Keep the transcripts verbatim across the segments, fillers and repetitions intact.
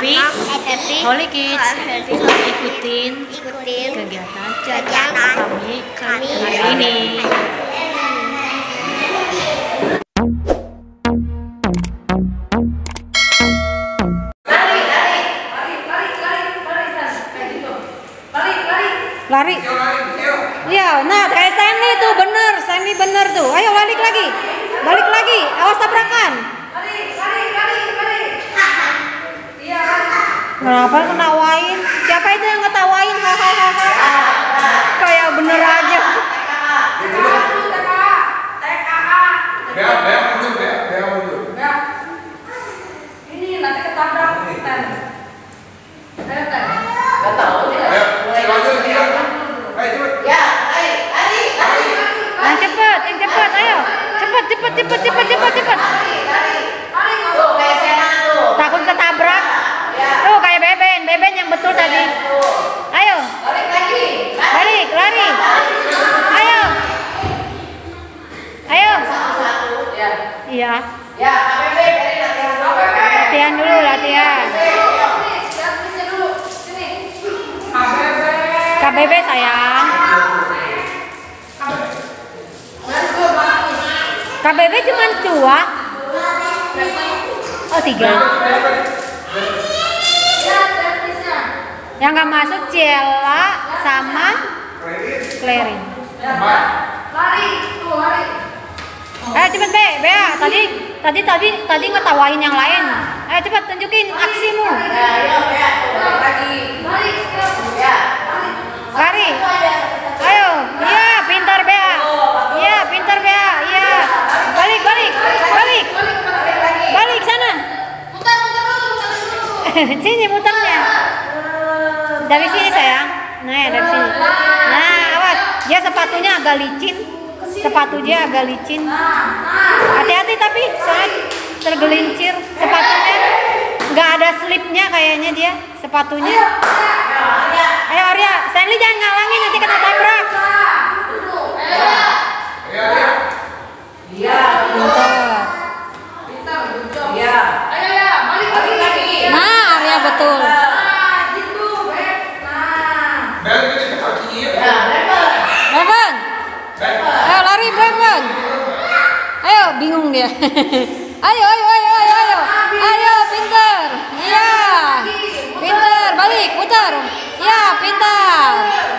happy, happy Holy Kids. Ikutin ikutin kegiatan kegiatan kami kami hari ini. Lari. Iya, nah kayak Sandy tuh bener, Sandy bener tuh. Ayo balik lagi, balik lagi. Awas tabrakan. Kenapa ketawain? Siapa itu yang ngetawain? Hahaha. Kayak bener aja. Bea, bea mundur, bea, bea mundur. Ini nanti ketabrak Ten. Ayo Ten. Gak tahu dia. Ayo, silakan dia. Ayo cepet. Ya, ayo, lari, lari. Yang cepet, yang cepet, ayo. Cepet, cepet, cepet, cepet, cepet, cepet. Tuh, kayak Sena tuh. Takut ketabrak. Tuh kayak Beben, Beben yang betul tadi. Ayo. Balik lagi. Balik, lari. Ayo. Ayo. Satu, ya. Iya. Ya, K P P dari latihan dulu. Latihan dulu, latihan. K B B sayang. K B B cuma dua. Oh tiga. Yang nggak masuk Ciela sama Clarin. Lari, tuh lari. Ayo cepet Be, Bea. Tadi tadi tadi tadi ngetawain yang lain. Ayo cepet tunjukin aksimu. Ya, ayo, ya, tuh, balik lagi. Lari, Ya. Lari. Ayo. Iya, pintar Bea. Iya, pintar Bea. Iya. Balik, balik. Balik. Balik sana. Mutar, mutar dulu, mutar dulu. Sini muternya. Dari sini sayang. Nah, ya, dari sini. Nah, awas. Dia sepatunya agak licin. Sepatu dia agak licin. Hati-hati tapi saat tergelincir sepatunya. Nggak ada slipnya kayaknya dia sepatunya. Ayo Arya, Stanley jangan ngalangin nanti kena tabrak. Iya. Pintar. Pintar, good job. Iya. Ayo ya, balik Balik lagi. lagi. Nah, Arya betul. Nah, gitu, Beb. Nah. Bel ini ke kaki. Ya, level. Breven. Ayo lari Breven. Ayo, bingung dia. Ayo, ayo, ayo, ayo, ayo. Ayo, pintar. Iya. Pintar, balik, putar. Ya, pintar.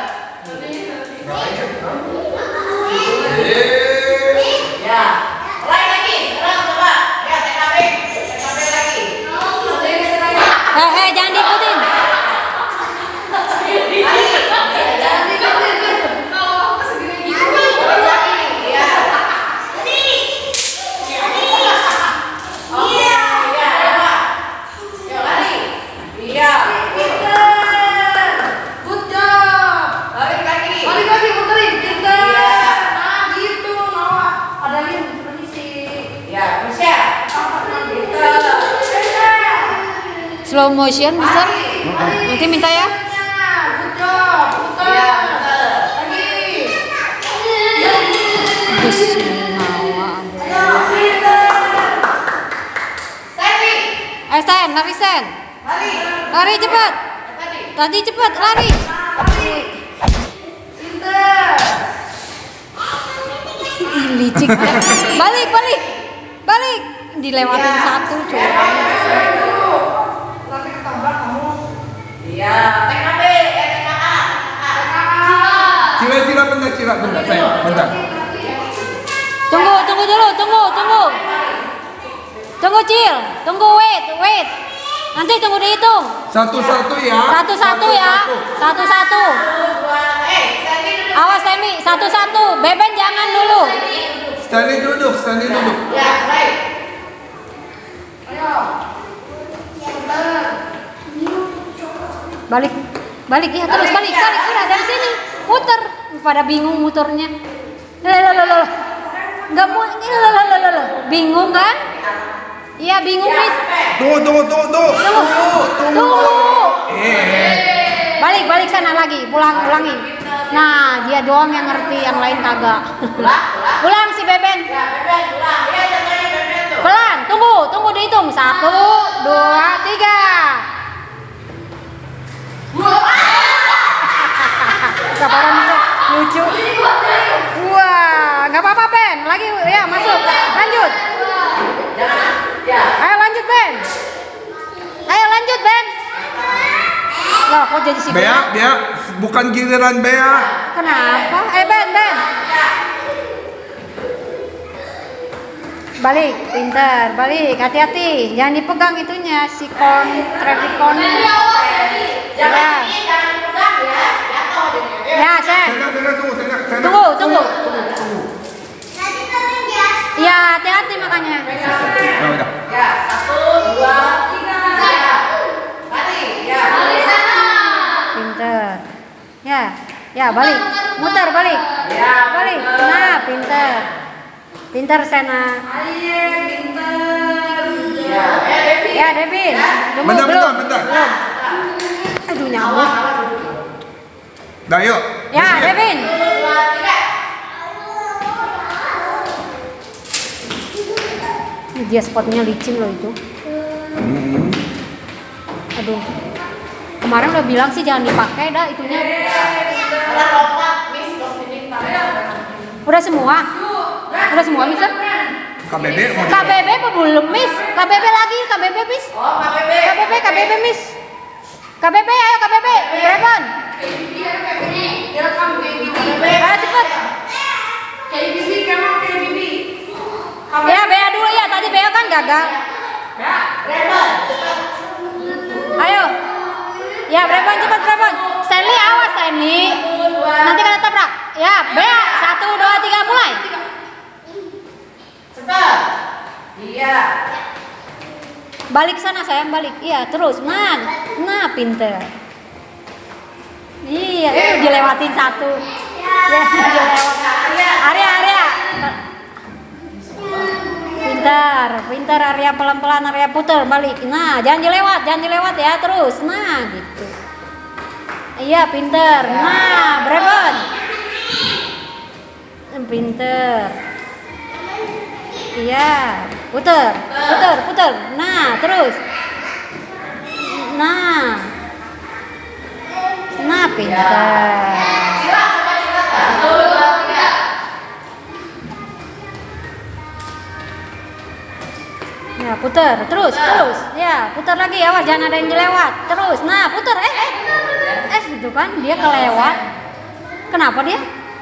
Ya. Mulai lagi. Sekarang coba. Ya, T K P. T K P lagi. Eh, eh, jangan diikutin. Good job. Balik lagi, muterin. Pintar. Nah, gitu. Nawa. Ada yang permisi. Slow motion, Mister. Nanti minta ya. Good job. Putar. Lagi. Bismillah. Eh, Sen, lari Sen. Lari cepat. Tadi cepat lari. Pintar. Licik. Balik, balik. Balik. Dilewatin satu, coba. Nanti ketabrak kamu. Iya, T K P, eh T K A. Cila, cila, bentar, cila, bentar, sayang, bentar. Tunggu, tunggu dulu, tunggu, tunggu. Tunggu, Cil. Tunggu, wait, wait. Nanti tunggu dihitung. Satu-satu ya. Satu-satu ya. Satu-satu. Eh, Sandy duduk. Awas, Stanley. Satu-satu. Beben jangan dulu. Stanley duduk, Stanley duduk. Ya, mulai. Ayo. Pintar. Balik. Balik ya, terus balik, balik. Udah dari sini. Muter. Pada bingung muternya. Lalalala. Enggak mau ini lalalala. Bingung kan? Iya, bingung, Miss. Tunggu, tunggu, tunggu, tunggu. Tunggu. Tunggu. Eh, Balik, balik sana lagi. Pulang, ulangin. Nah, dia doang yang ngerti, yang lain kagak. Ulang si Beben. Ya, Beben, ulang. Ya, contohnya Beben tuh. Pelan, tunggu, tunggu dihitung. Satu, dua, tiga. Sabaran itu lucu. Wah, nggak apa-apa Ben. Lagi ya masuk. Lanjut. Ya. Ayo lanjut Ben. Ayo lanjut Ben. Loh, kok jadi si Bea, Bea, bukan giliran Bea. Kenapa? Eh Ben, Ben. Balik, pintar, balik, hati-hati, jangan dipegang itunya, si kon, traffic kon. Jangan ini, jangan dipegang ya. Jatuh jadinya. Ya, Sen. Sena, Sena, tunggu, Sena, Sena. Tunggu, tunggu. Ya, hati-hati makanya. Nah, udah. Ya, satu, dua, tiga. Ya. Balik, ya. Pintar. Ya, ya balik, muter balik. Ya, Balik. Nah, pintar. Pintar Sena. Ya, ya, Devi. Ya, Devin. Tunggu, Bentar, belum. bentar, bentar. Belum. Aduh, nyamuk. Dah, yuk. Ya, Devin. Dua, tiga. Dia spotnya licin loh itu. Hmm. Aduh. Kemarin udah bilang sih jangan dipakai dah itunya. Karena lompat, miss, ini tangan. Udah semua? Udah semua, Mister? K B B mau K B B apa belum, Miss? K B B lagi, K B B, Miss. Oh, K B B. K B B, K B B, Miss. K B B, ayo K B B. Rebon. Ayo cepet. Ya, Bea dulu ya. Tadi Bea kan gagal. Rebon. Ayo. Ya, Rebon cepet, Rebon. Stanley, awas Stanley. Nanti kena tabrak. Ya, Bea. Satu, dua, tiga, mulai. Cepat. Iya. Balik sana sayang, balik. Iya, terus. Nah, nah pinter. Iya, itu dilewatin satu. Ya, dilewat. Arya, Arya. Pintar, pintar Arya, pelan-pelan Arya, putar balik. Nah, jangan dilewat, jangan dilewat ya, terus. Nah, gitu. Iya, pinter. Nah, Brebon. Pinter. Iya, puter, puter, puter. Nah, terus. Nah. Nah, pinter. Cila, coba cila. Satu, dua, tiga. Ya, puter, terus, terus. Ya, putar lagi, awas jangan ada yang dilewat. Terus. Nah, puter. Eh, eh. Eh, itu kan dia kelewat. Kenapa dia?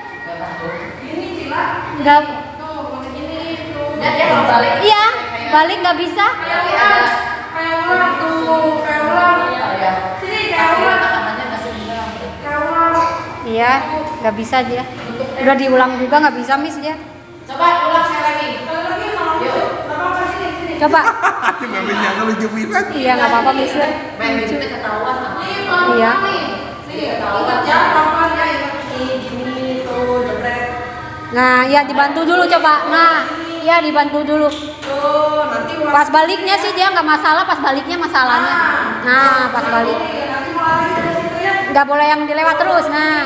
Enggak. Dan dia kalau balik. Iya, balik nggak bisa. Kayak ular tuh, kayak ular. Sini kayak ular. Kayak ular. Iya, nggak bisa dia. Udah diulang juga nggak bisa, Miss dia. Coba ulang sekali lagi. Sekali lagi sama aku. Nggak apa-apa, sini, sini. Coba. Hati bebeknya kalau lucu pisan. Iya, nggak apa-apa, Miss. Main gitu ketahuan. Iya. Ingat ya, pelan-pelan ya, ingat nih, gini, tuh, jebret. Nah, ya dibantu dulu coba. Nah, ya dibantu dulu. Tuh, nanti ulang. Pas baliknya sih dia nggak masalah, pas baliknya masalahnya. Nah, pas balik. Nanti mau lari dari situ ya. Nggak boleh yang dilewat terus. Nah,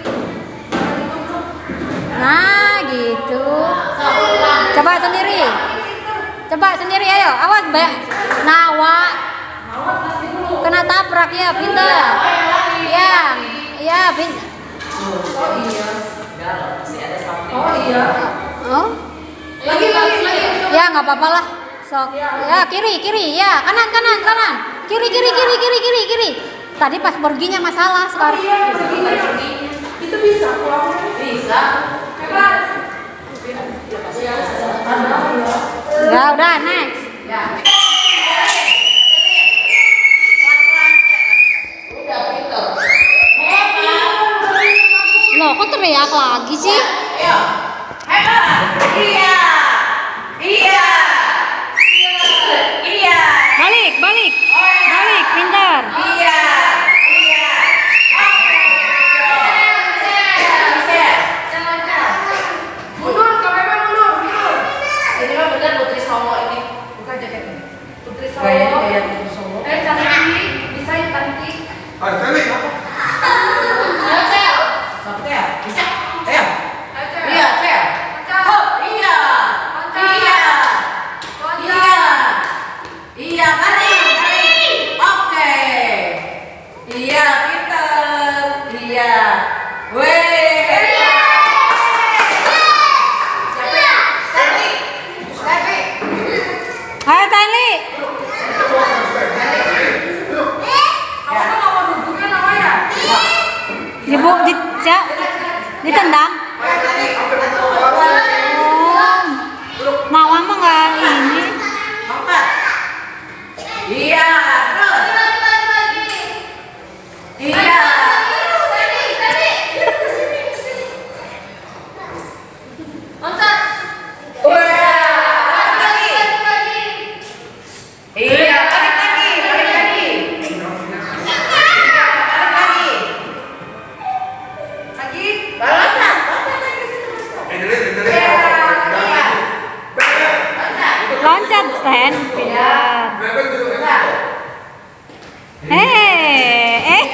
nah gitu. Coba sendiri. Coba sendiri, ayo. Awas, Mbak. Nawa. Kena tabrak ya, pintar. Ya, ya, pintar. Oh iya. Oh? Lagi, lagi, lagi. Ya nggak apa-apa lah. Sok. Ya kiri kiri ya kanan kanan kanan. Kiri kiri kiri kiri kiri kiri. Tadi pas perginya masalah Oh sekarang. iya, begini. Itu bisa pulang. Bisa. Hebat. Ya udah next. Ya. Udah pinter. Loh kok teriak lagi sih? Ayo. Hebat. Iya. Iya. Iya. Balik balik balik pintar. Iya. Iya. Mundur, K B B mundur, mundur. Ini mah bener Putri Solo ini. Bukan jaketnya. Putri Solo. Gayanya gaya Putri Solo. Eh, cantik. Bisa ya, cantik. Ah, Stanley. Satu ya? Bisa. Ayo. Ayo, Cel. Iya, Cel. Cel. Oh, iya. Hand, pintar. Breven dulu ya. Eh, eh.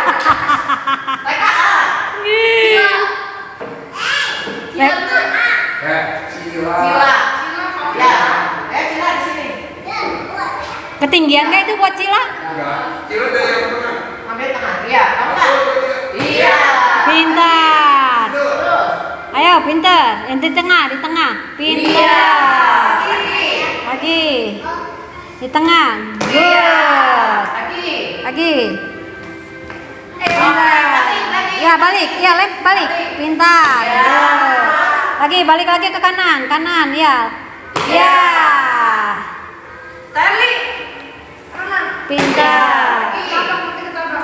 Iya. Eh, Cila. Cila. Ya. Eh, Cila di sini. Ketinggian nggak itu buat Cila? Enggak. Cila dari yang tengah. Ambil tengah. Iya, kamu kan? Iya. Pintar. Terus. Ayo, pintar. Yang di tengah, di tengah. Pintar. Kiri. Lagi. Di tengah. Iya. Good. Lagi. Lagi. Pintar. Ya, balik. Ya, lem balik. Pintar. Good. Lagi, balik lagi ke kanan. Kanan, ya. Ya. Tali. Kanan. Pintar. Tabrak, nanti ketabrak.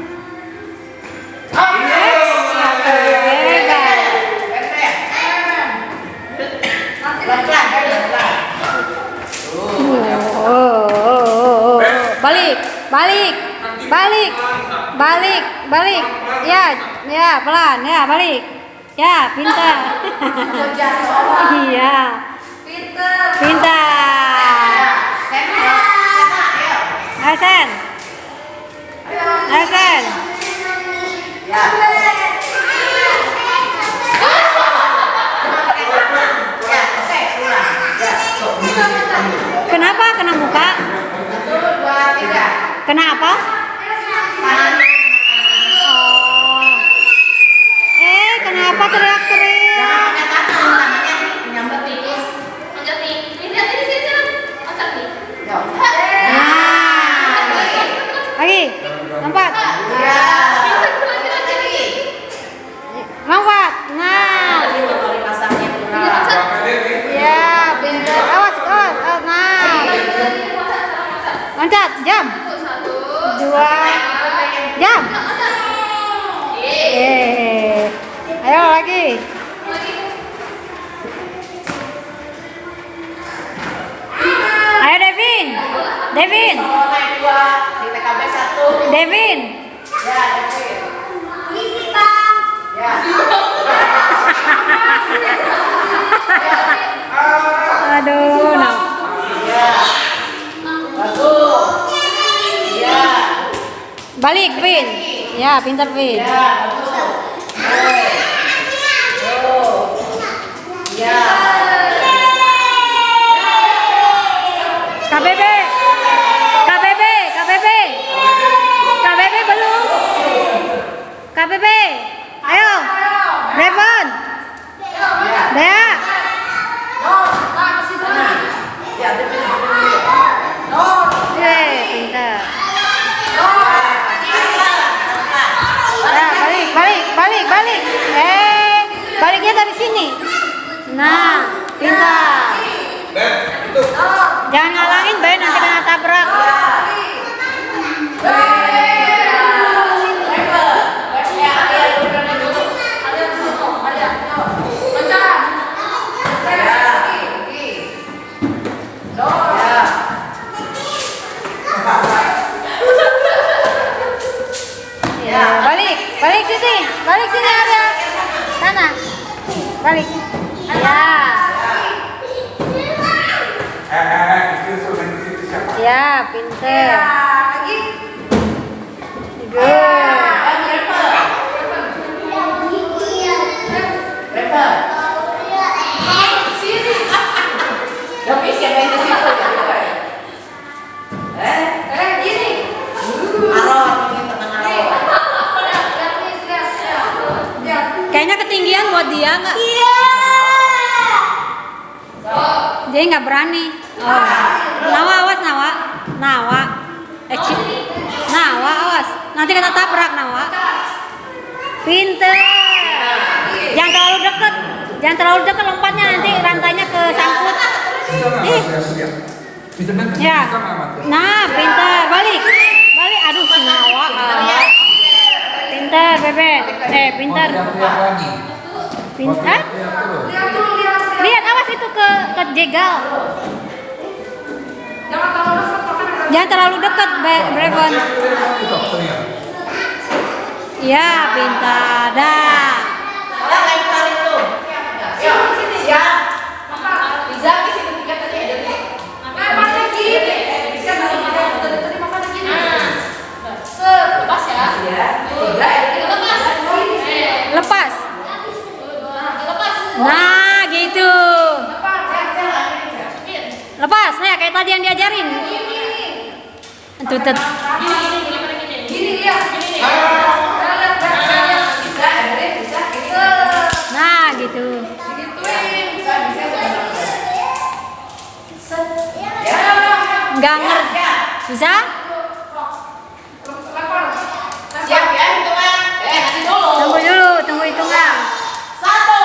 Oh, Hebat. Pelan-pelan, pelan-pelan. Oh, oh, oh, oh. Balik, balik, balik, balik, balik. Ya, ya, pelan, ya, balik. Ya, pintar. Iya, Pinter. pintar. Hasan, Hasan. Ya. Ya, oke, pulang. Ya. Kenapa kena muka? Satu, dua, tiga. Kena apa? Kanan. Oh. Eh, kenapa teriak-teriak? Jangan pakai tangan, tangannya menyambet tikus. Loncat nih. Ini lihat ini sini sini. Loncat nih. Yo. Nah, lagi, lompat, Ya. Lagi, lagi. lompat. Nah, Itu kalau dipasangnya kurang. Berapa deh nih? ya, pintar. Awas, awas, awas. Nah, loncat, jam, Satu. dua, jam. Eh, ayo lagi. Ayo Devin, Devin, Kalau naik dua, di T K B satu. Devin. Ya, Devin. Ya. Aduh, nah. Ya. Bagus. Ya. Balik, Vin. Ya, pintar Vin. Ya, bagus. Oke. Tuh. Ya. K B B, K B B, K B B, K B B belum. K B B, ayo, Devon, Ya. Dea. Nah. Ya, Devin, Devin. No. Eh, pintar. Ya, balik, balik, balik, balik. Eh, baliknya dari sini. Nah, pintar. Ben, itu. Jangan ngalangin, Ben, nanti kena tabrak. Ya, balik, balik sini, balik sini Arya. Sana, balik. Ya, Eh, eh, eh, itu sudah di situ siapa? ya, pinter. Lagi. Good. Eh, gini. Kayaknya ketinggian buat dia nggak? Iya. Dia nggak berani. Oh. Nawa awas Nawa, Nawa. Eh, Ci- Nawa awas. Nanti kena tabrak Nawa. Pinter. Jangan terlalu deket. Jangan terlalu deket lompatnya nanti rantainya ke sangkut. Bisa nggak Ih. Mas? Ya, sudah. Bisa nggak? Ya. Bisa nggak, Mas? Nah, pinter. Balik. Balik. Aduh, si Nawa. ah. Pinter, Bebek. Eh, pinter. Mau teriak-teriak lagi. Pinter. Mau teriak terus. Lihat dulu, lihat. Lihat awas itu ke ke jegal. Jangan terlalu dekat, makanya. Jangan terlalu dekat, Be- Brevon. Teriak, teriak, teriak. Ya, pintar. Dah. Siap. Bisa di situ tiga tadi ada nih. Nah, gitu. Lepas, cek, cek. Lepas, nah kayak tadi yang diajarin. Tuh, tuh. Gini, gini, gini, pada gini. Gini lihat. Gini nih. Jalan, jalan. Bisa, Andre, bisa, bisa. Nah, gitu. Digituin. Bisa, bisa, bisa. Ya. Nggak ngerti. Bisa? Siap ya hitungan. Eh nanti dulu. Tunggu dulu, tunggu hitungan. Satu.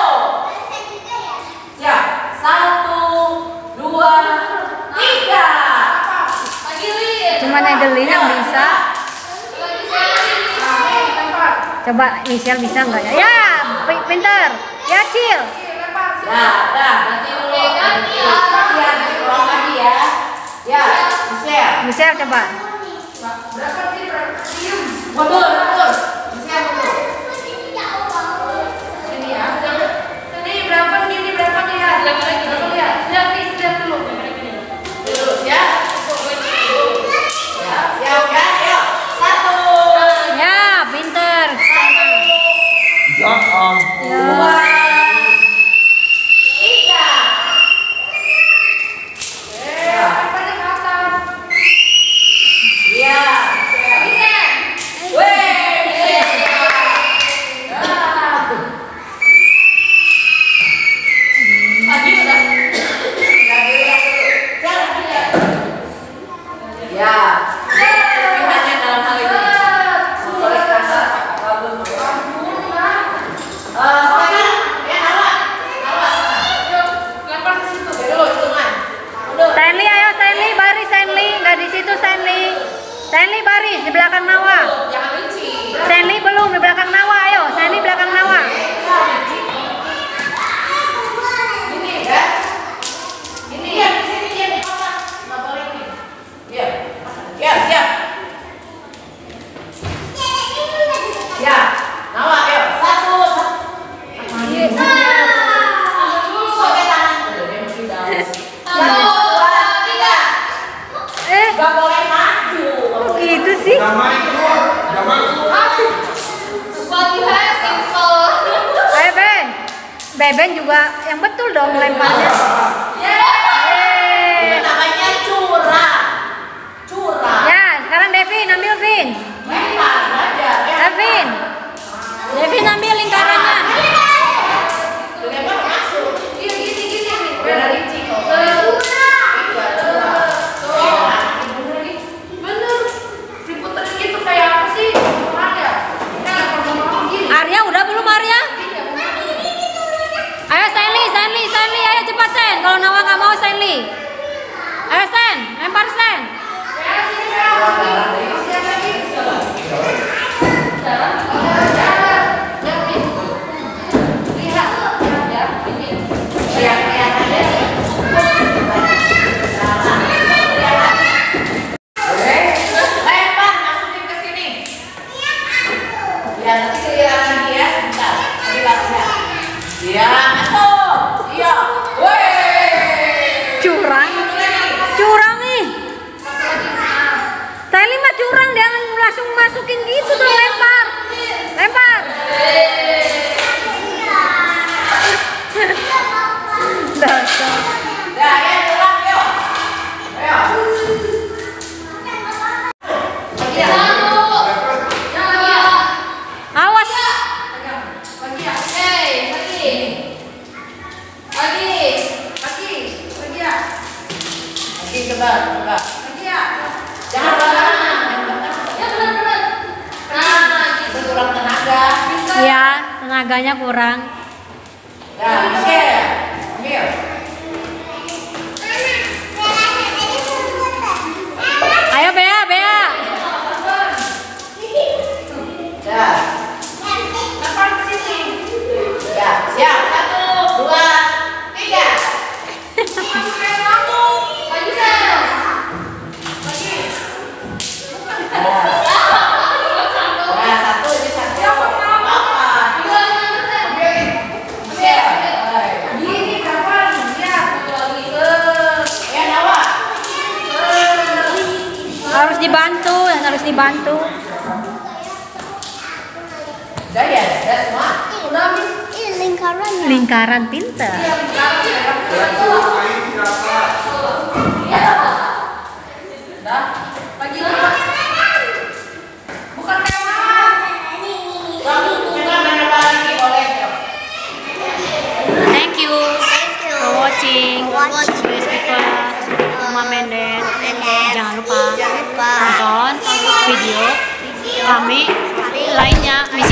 Siap. Satu, dua, tiga. Lagi lihat. Cuma Nedelin yang bisa. Lagi saya. Coba Michelle bisa nggak ya? Ya, pi- pinter. Ya, Cil. Ya, dah, nanti dulu. Nanti lagi ulang lagi ya. Ya, Michelle. Michelle coba. Berapa sih? Berapa? Diem. Mundur, mundur. Michelle mundur. Sini ya. Sini berapa gini berapa lihat? Berapa lagi? Berapa lihat? Lihat nih, lihat dulu. Dulu, ya. Ya, siap ya. Ayo. Satu. Ya, pinter. Sana. Ya ampun. Dua. Tiga. Eh, apanya ke atas? Iya. Bisa. Weh, Michelle. Lagi udah. Ya, pilihannya dalam hal ini. Motorik kasar, bagus. Eh, sekarang, ya Hawa, Hawa, Yuk, lempar ke situ. oke dulu hitungan. Mundur. Stanley, ayo Stanley, baris Stanley. Nggak di situ Stanley. Stanley baris di belakang Nawa. Jangan benci. Stanley belum di belakang Nawa. Ayo, Stanley belakang Nawa. Ini ya. Ini ya, di sini dia di mana? Motorik ini. Iya. Ya, siap. Ya, Nawa, ayo. Satu, satu. Pakai tangan. Udah, dia mesti dalam. Satu, dua, tiga. Eh, Gak boleh maju. Gak kok boleh gitu sih? Damai keluar. Damai keluar. Spotify simple. Ayo Ben. Beben juga yang betul dong lemparnya. Itu Eh. namanya curang. Curang. Ya, sekarang Devin ambil Vin. Lempar aja. Devin. Devin ambil lingkarannya. Lempar masuk. Iya, gini, gini nih. Beda licin. Bener. Diputerin gitu kayak apa sih? Orang ya? Kita lempar ngomong gini. Arya udah belum Arya? Ayo Stanley, Stanley, Stanley, ayo cepat Stan. Kalau Nawa nggak mau Stanley. Ayo Stan, lempar Stan. Ya, sini ya. Siap lagi. Jalan. Jalan. Ya, Min. Lihat. Ya, ini. Siap, lihat aja. Oke. Lempar, masukin ke sini. Ya, nanti giliran lagi ya, sebentar. Tadi latihan. Iya, masuk. Iya. Weh. Curang, curang nih. Stanley mah curang, jangan langsung masukin gitu dong, lempar. Lempar. Dasar. Dah, ya, curang, yuk. Ayo. Awas. Lagi ya. Hey, lagi. Lagi. Lagi. Lagi ya. Lagi coba, coba. Lagi ya. Jangan barengan, jangan barengan. Ya benar-benar. Nah, gitu. Berkurang tenaga. Ya, tenaganya kurang. Dah, Michelle. Ambil. Ayo Bea, Bea. Dah. Lempar ke sini. Ya, siap. Satu, dua, tiga. Lagi saya. Lagi. Nah, satu ini satu. Apa? Dua, enam, saya. Ambil. Michelle. Gini kapan? Lihat. Ya, Nawa. Harus dibantu, harus dibantu. Udah ya, udah semua. Udah habis. Ini lingkarannya. Lingkaran pintar. Dah, lagi dua. Bukan hewan. Thank you for watching. Please people, Mama Mendet. Jangan lupa nonton video kami lainnya.